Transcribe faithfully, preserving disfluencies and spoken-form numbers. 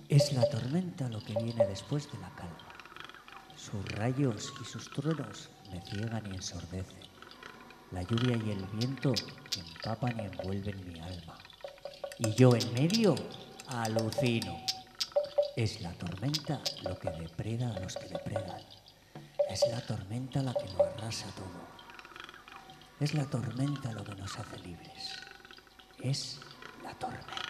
Es la tormenta lo que viene después de la calma. Sus rayos y sus truenos me ciegan y ensordecen. La lluvia y el viento empapan y envuelven mi alma. Y yo en medio alucino. Es la tormenta lo que depreda a los que depredan. Es la tormenta la que lo arrasa todo. Es la tormenta lo que nos hace libres. Es la tormenta.